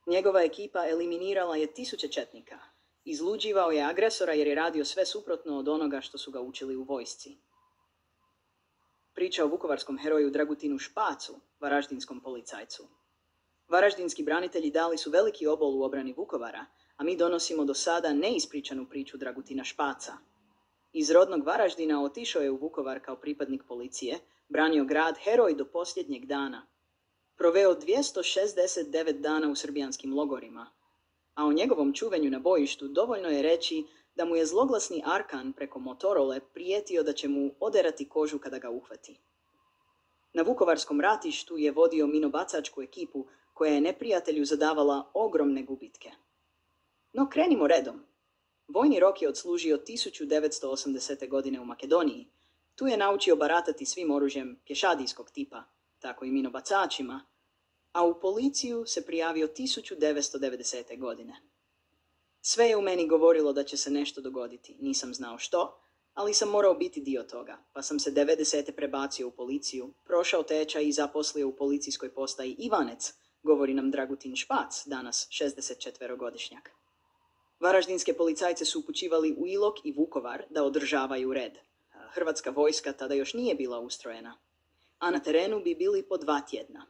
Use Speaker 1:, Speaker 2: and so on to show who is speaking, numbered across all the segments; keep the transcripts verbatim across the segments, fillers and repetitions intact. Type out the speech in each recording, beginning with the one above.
Speaker 1: Njegova ekipa eliminirala je tisuće četnika. Izluđivao je agresora jer je radio sve suprotno od onoga što su ga učili u vojsci. Priča o vukovarskom heroju Dragutinu Špacu, varaždinskom policajcu. Varaždinski branitelji dali su veliki obol u obrani Vukovara, a mi donosimo do sada neispričanu priču Dragutina Špaca. Iz rodnog Varaždina otišao je u Vukovar kao pripadnik policije, branio grad heroj do posljednjeg dana. Proveo dvjesto šezdeset devet dana u srbijanskim logorima, a o njegovom čuvenju na bojištu dovoljno je reći da mu je zloglasni Arkan preko Motorole prijetio da će mu oderati kožu kada ga uhvati. Na vukovarskom ratištu je vodio minobacačku ekipu koja je neprijatelju zadavala ogromne gubitke. No krenimo redom. Vojni rok je odslužio tisuću devetsto osamdesete. godine u Makedoniji. Tu je naučio baratati svim oružjem pješadijskog tipa, tako i minobacačima, a u policiju se prijavio tisuću devetsto devedesete. godine. Sve je u meni govorilo da će se nešto dogoditi, nisam znao što, ali sam morao biti dio toga, pa sam se devedesete. prebacio u policiju, prošao tečaj i zaposlio u policijskoj postaji Ivanec, govori nam Dragutin Špac, danas šezdesetčetverogodišnjak. Varaždinske policajce su upućivali u Ilok i Vukovar da održavaju red. Hrvatska vojska tada još nije bila ustrojena, a na terenu bi bili po dva tjedna.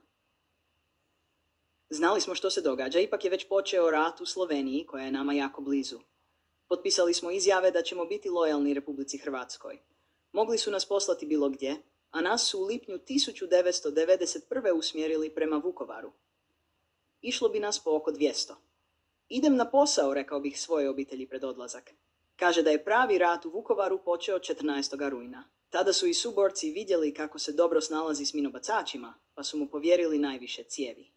Speaker 1: Znali smo što se događa, ipak je već počeo rat u Sloveniji, koja je nama jako blizu. Potpisali smo izjave da ćemo biti lojalni Republici Hrvatskoj. Mogli su nas poslati bilo gdje, a nas su u lipnju tisuću devetsto devedeset prve. usmjerili prema Vukovaru. Išlo bi nas po oko dvjesto. Idem na posao, rekao bih svoje obitelji pred odlazak. Kaže da je pravi rat u Vukovaru počeo četrnaestog rujna. Tada su i suborci vidjeli kako se dobro snalazi s minobacačima, pa su mu povjerili najviše cijevi.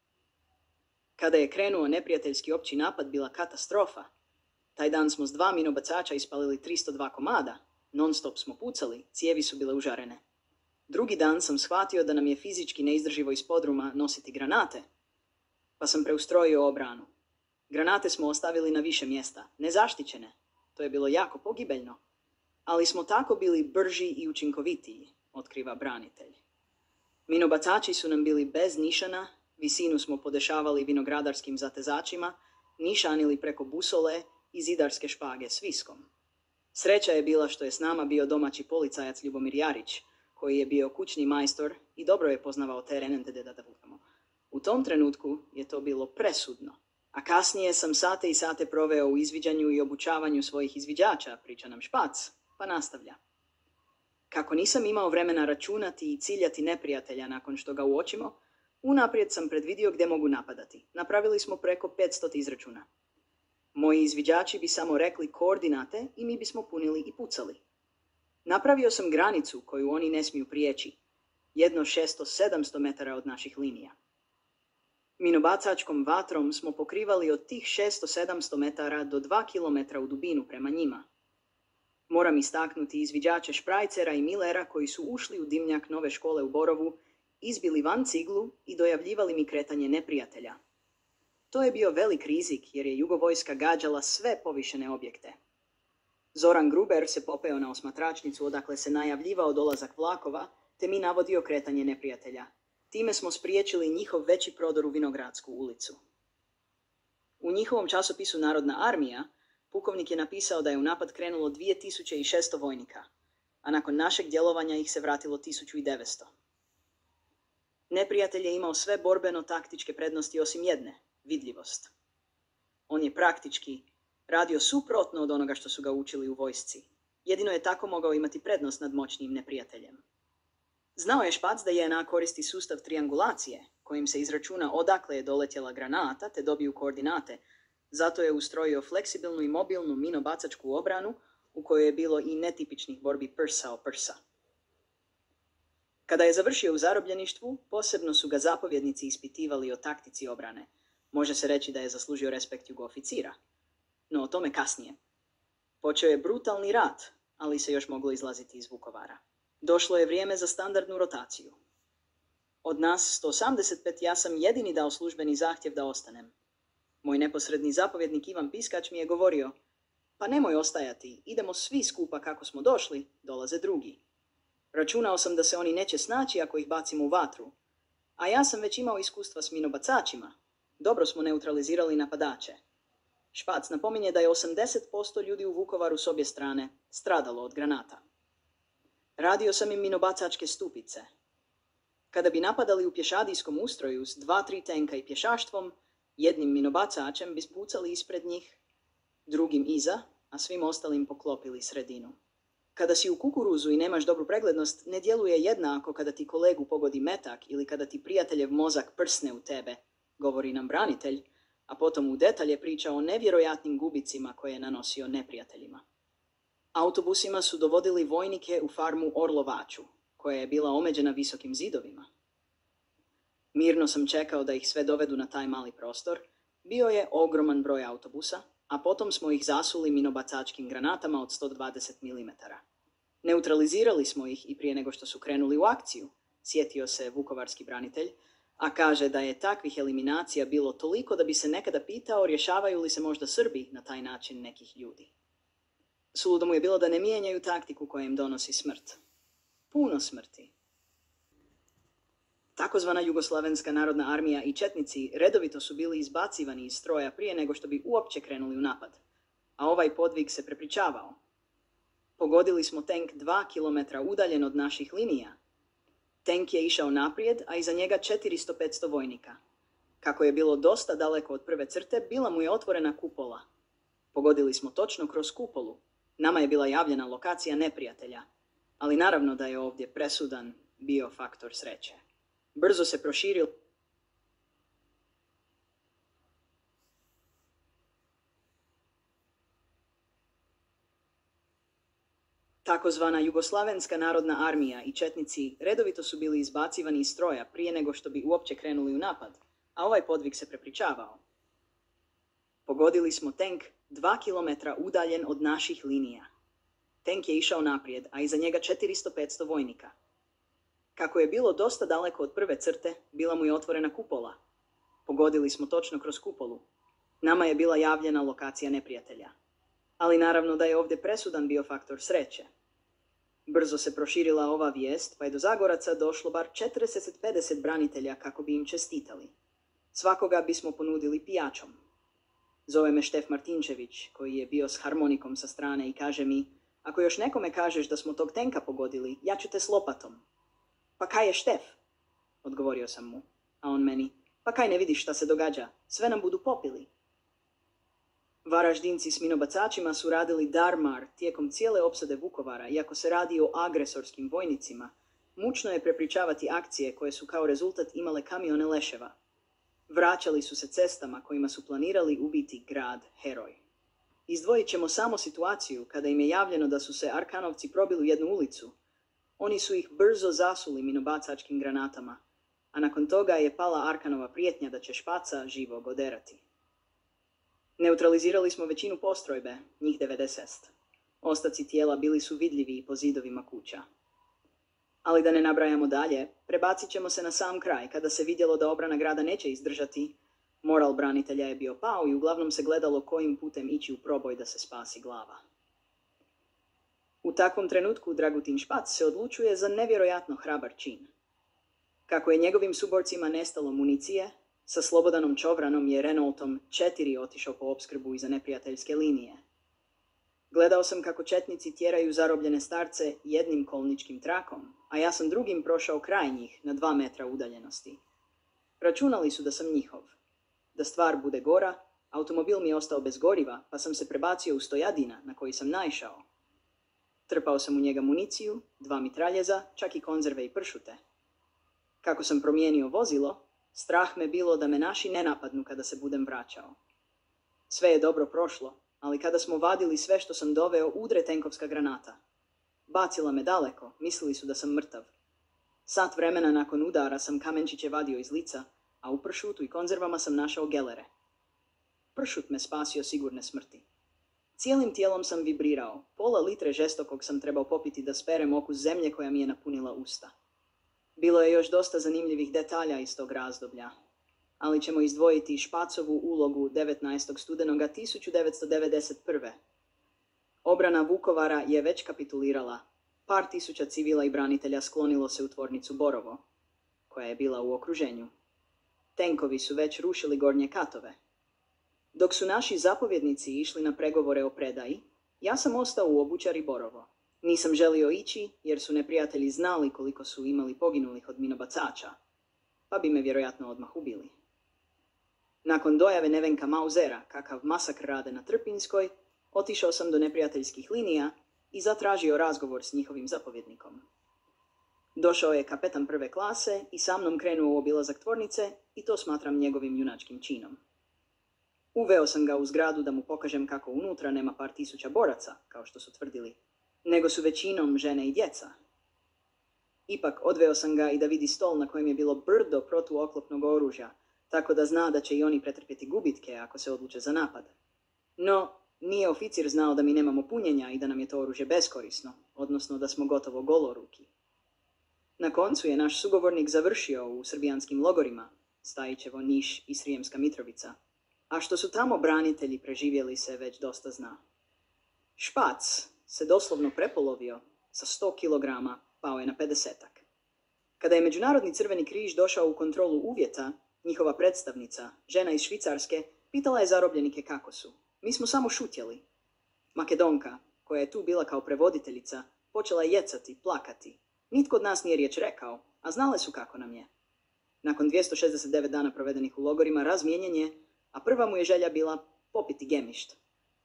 Speaker 1: Kada je krenuo neprijateljski opći napad, bila katastrofa. Taj dan smo s dva minobacača ispalili tristo dva komada, non stop smo pucali, cijevi su bile užarene. Drugi dan sam shvatio da nam je fizički neizdrživo iz podruma nositi granate, pa sam preustrojio obranu. Granate smo ostavili na više mjesta, nezaštićene. To je bilo jako pogibeljno. Ali smo tako bili brži i učinkovitiji, otkriva branitelj. Minobacači su nam bili bez nišana, visinu smo podešavali vinogradarskim zatezačima, nišanili preko busole i zidarske špage s viskom. Sreća je bila što je s nama bio domaći policajac Ljubomir Jarić, koji je bio kućni majstor i dobro je poznavao teren. U tom trenutku je to bilo presudno. A kasnije sam sate i sate proveo u izviđanju i obučavanju svojih izviđača, priča nam Špac, pa nastavlja. Kako nisam imao vremena računati i ciljati neprijatelja nakon što ga uočimo, unaprijed sam predvidio gdje mogu napadati. Napravili smo preko petsto izračuna. Moji izviđači bi samo rekli koordinate i mi bismo punili i pucali. Napravio sam granicu koju oni ne smiju prijeći, jedno šesto sedamsto metara od naših linija. Minobacačkom vatrom smo pokrivali od tih šesto sedamsto metara do dva kilometra u dubinu prema njima. Moram istaknuti izviđače Šprajcera i Millera koji su ušli u dimnjak nove škole u Borovu, izbili van ciglu i dojavljivali mi kretanje neprijatelja. To je bio velik rizik jer je jugovojska gađala sve povišene objekte. Zoran Gruber se popeo na osmatračnicu odakle se najavljivao dolazak vlakova, te mi navodio kretanje neprijatelja. Time smo spriječili njihov veći prodor u Vinogradsku ulicu. U njihovom časopisu Narodna armija pukovnik je napisao da je u napad krenulo dvije tisuće šesto vojnika, a nakon našeg djelovanja ih se vratilo tisuću devetsto. Neprijatelj je imao sve borbeno-taktičke prednosti osim jedne, vidljivost. On je praktički radio suprotno od onoga što su ga učili u vojsci. Jedino je tako mogao imati prednost nad moćnim neprijateljem. Znao je Špac da J N A koristi sustav triangulacije, kojim se izračuna odakle je doletjela granata te dobiju koordinate, zato je ustrojio fleksibilnu i mobilnu minobacačku obranu u kojoj je bilo i netipičnih borbi prsa o prsa. Kada je završio u zarobljeništvu, posebno su ga zapovjednici ispitivali o taktici obrane. Može se reći da je zaslužio respekt jugooficira. No o tome kasnije. Počeo je brutalni rat, ali se još moglo izlaziti iz Vukovara. Došlo je vrijeme za standardnu rotaciju. Od nas sto osamdeset pet ja sam jedini dao službeni zahtjev da ostanem. Moj neposredni zapovjednik Ivan Piskač mi je govorio, pa nemoj ostajati, idemo svi skupa kako smo došli, dolaze drugi. Računao sam da se oni neće snaći ako ih bacimo u vatru, a ja sam već imao iskustva s minobacačima. Dobro smo neutralizirali napadače. Špac napominje da je osamdeset posto ljudi u Vukovaru s obje strane stradalo od granata. Radio sam im minobacačke stupice. Kada bi napadali u pješadijskom ustroju s dva, tri tenka i pješaštvom, jednim minobacačem bi spucali ispred njih, drugim iza, a svim ostalim poklopili sredinu. Kada si u kukuruzu i nemaš dobru preglednost, ne djeluje jednako kada ti kolegu pogodi metak ili kada ti prijateljev mozak prsne u tebe, govori nam branitelj, a potom u detalje priča o nevjerojatnim gubicima koje je nanosio neprijateljima. Autobusima su dovodili vojnike u farmu Orlovaču, koja je bila omeđena visokim zidovima. Mirno sam čekao da ih sve dovedu na taj mali prostor. Bio je ogroman broj autobusa, a potom smo ih zasuli minobacačkim granatama od sto dvadeset milimetara. Neutralizirali smo ih i prije nego što su krenuli u akciju, sjetio se vukovarski branitelj, a kaže da je takvih eliminacija bilo toliko da bi se nekada pitao rješavaju li se možda Srbi na taj način nekih ljudi. Suludo mu je bilo da ne mijenjaju taktiku koja im donosi smrt. Puno smrti. Takozvana Jugoslavenska narodna armija i četnici redovito su bili izbacivani iz stroja prije nego što bi uopće krenuli u napad, a ovaj podvig se prepričavao. Pogodili smo tenk dva kilometra udaljen od naših linija. Tenk je išao naprijed, a iza njega četiristo do petsto vojnika. Kako je bilo dosta daleko od prve crte, bila mu je otvorena kupola. Pogodili smo točno kroz kupolu. Nama je bila javljena lokacija neprijatelja, ali naravno da je ovdje presudan bio faktor sreće. Brzo se proširilo. Takozvana Jugoslavenska narodna armija i četnici redovito su bili izbacivani iz stroja prije nego što bi uopće krenuli u napad, a ovaj podvig se prepričavao. Pogodili smo tenk dva kilometra udaljen od naših linija. Tenk je išao naprijed, a iza njega četiristo do petsto vojnika. Kako je bilo dosta daleko od prve crte, bila mu je otvorena kupola. Pogodili smo točno kroz kupolu. Nama je bila javljena lokacija neprijatelja. Ali naravno da je ovdje presudan bio faktor sreće. Brzo se proširila ova vijest, pa je do Zagoraca došlo bar četrdeset do pedeset branitelja kako bi im čestitali. Svakoga bismo ponudili pijačom. Zove me Štef Martinčević, koji je bio s harmonikom sa strane i kaže mi: ako još nekome kažeš da smo tog tenka pogodili, ja ću te s lopatom. Pa kaj je Štef? Odgovorio sam mu, a on meni: pa kaj ne vidiš šta se događa, sve nam budu popili. Varaždinci s minobacačima su radili darmar tijekom cijele opsade Vukovara, iako se radi o agresorskim vojnicima. Mučno je prepričavati akcije koje su kao rezultat imale kamione leševa. Vraćali su se cestama kojima su planirali ubiti grad heroj. Izdvojit ćemo samo situaciju kada im je javljeno da su se Arkanovci probili u jednu ulicu. Oni su ih brzo zasuli minobacačkim granatama, a nakon toga je pala Arkanova prijetnja da će Špaca živog oderati. Neutralizirali smo većinu postrojbe, njih devedeset. Ostaci tijela bili su vidljivi po zidovima kuća. Ali da ne nabrajamo dalje, prebacit ćemo se na sam kraj, kada se vidjelo da obrana grada neće izdržati. Moral branitelja je bio pao i uglavnom se gledalo kojim putem ići u proboj da se spasi glava. U takvom trenutku Dragutin Špac se odlučuje za nevjerojatno hrabar čin. Kako je njegovim suborcima nestalo municije, sa Slobodanom Čovranom je Renaultom četiri otišao po opskrbu iza neprijateljske linije. Gledao sam kako četnici tjeraju zarobljene starce jednim kolničkim trakom, a ja sam drugim prošao kraj njih na dva metra udaljenosti. Računali su da sam njihov. Da stvar bude gora, automobil mi je ostao bez goriva, pa sam se prebacio u stojadina na koji sam naišao. Trpao sam u njega municiju, dva mitraljeza, čak i konzerve i pršute. Kako sam promijenio vozilo, strah me bilo da me naši ne napadnu kada se budem vraćao. Sve je dobro prošlo, ali kada smo vadili sve što sam doveo, udre tenkovska granata. Bacila me daleko, mislili su da sam mrtav. Sat vremena nakon udara sam kamenčiće vadio iz lica, a u pršutu i konzervama sam našao gelere. Pršut me spasio sigurne smrti. Cijelim tijelom sam vibrirao, pola litre žestokog sam trebao popiti da sperem okus zemlje koja mi je napunila usta. Bilo je još dosta zanimljivih detalja iz tog razdoblja, ali ćemo izdvojiti Špacovu ulogu devetnaestog studenoga tisuću devetsto devedeset prve. Obrana Vukovara je već kapitulirala. Par tisuća civila i branitelja sklonilo se u tvornicu Borovo, koja je bila u okruženju. Tenkovi su već rušili gornje katove. Dok su naši zapovjednici išli na pregovore o predaji, ja sam ostao u obućari Borovo. Nisam želio ići jer su neprijatelji znali koliko su imali poginulih od minobacača, pa bi me vjerojatno odmah ubili. Nakon dojave Nevenka Mauzera kakav masakr rade na Trpinjskoj, otišao sam do neprijateljskih linija i zatražio razgovor s njihovim zapovjednikom. Došao je kapetan prve klase i sa mnom krenuo u obilazak tvornice i to smatram njegovim junačkim činom. Uveo sam ga u zgradu da mu pokažem kako unutra nema par tisuća boraca, kao što su tvrdili, nego su većinom žene i djeca. Ipak odveo sam ga i da vidi stol na kojem je bilo brdo protuoklopnog oružja, tako da zna da će i oni pretrpjeti gubitke ako se odluče za napad. No, nije oficir znao da mi nemamo punjenja i da nam je to oružje beskorisno, odnosno da smo gotovo goloruki. Na koncu je naš sugovornik završio u srbijanskim logorima, Stajićevo, Niš i Srijemska Mitrovica, a što su tamo branitelji preživjeli se već dosta zna. Špac se doslovno prepolovio, sa sto kilograma pao je na pedesetak. Kada je Međunarodni crveni križ došao u kontrolu uvjeta, njihova predstavnica, žena iz Švicarske, pitala je zarobljenike kako su. Mi smo samo šutjeli. Makedonka, koja je tu bila kao prevoditeljica, počela je jecati, plakati. Nitko od nas nije riječ rekao, a znale su kako nam je. Nakon dvjesto šezdeset devet dana provedenih u logorima razmijenjen je, a prva mu je želja bila popiti gemišt.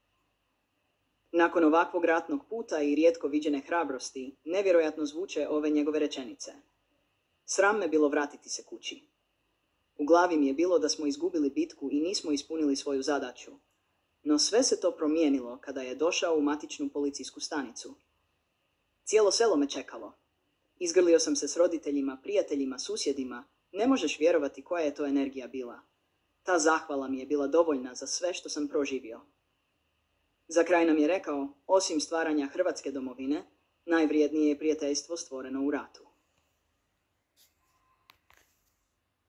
Speaker 1: Nakon ovakvog ratnog puta i rijetko viđene hrabrosti, nevjerojatno zvuče ove njegove rečenice. Sram me bilo vratiti se kući. U glavi mi je bilo da smo izgubili bitku i nismo ispunili svoju zadaću. No sve se to promijenilo kada je došao u matičnu policijsku stanicu. Cijelo selo me čekalo. Izgrlio sam se s roditeljima, prijateljima, susjedima. Ne možeš vjerovati koja je to energija bila. Ta zahvala mi je bila dovoljna za sve što sam proživio. Za kraj nam je rekao, osim stvaranja Hrvatske domovine, najvrijednije je prijateljstvo stvoreno u ratu.